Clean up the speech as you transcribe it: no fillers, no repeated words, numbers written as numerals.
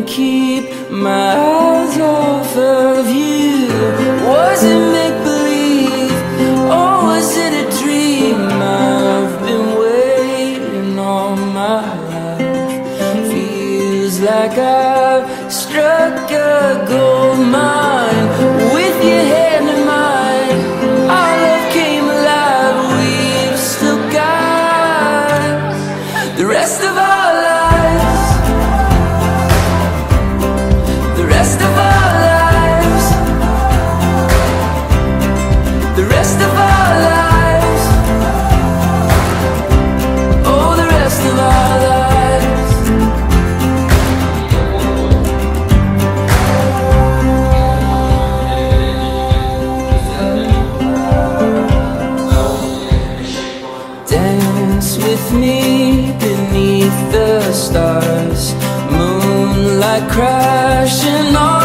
keep my eyes off of you. Was it make-believe, or was it a dream? I've been waiting all my life. Feels like I've struck a gold mine. With your hand in mine, our love came alive. We've still got the rest of our lives, the rest of our lives, the rest of our lives, oh, the rest of our lives. Dance with me beneath the stars, moonlight crashing on